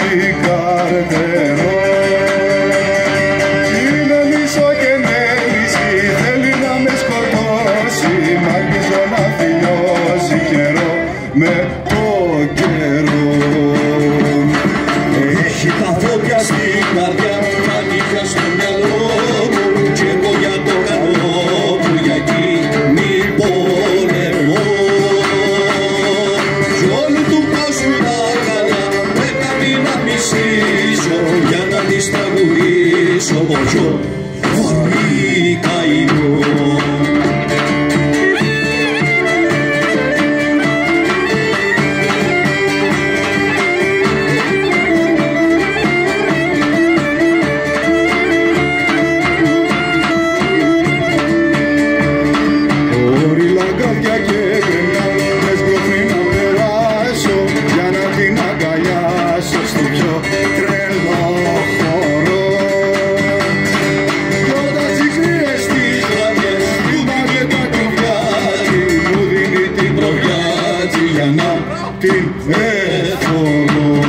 έχει καρτερό. Είναι μισό και μέληση, θέλει να με σκοτώσει, μ' αγγίζω να φιλιώσει καιρό με το καιρό. Έχει τα φώκια στην καρδιά μου, τα νύχια στο μυαλό μου, κι εγώ για το καλό μου, για εκείνη πολεμώ. Κι όλου του κόσμου τα καλά με κάνει να μισήσω, για να τη σταγουρίσω ποιο πολύ καημό. Στο πιο τρελό χώρο, κι όταν συχνίες τις γραμμές του μάγε τα κροβιάζει, μου δίνει την προβιάζει για να την εφορώ.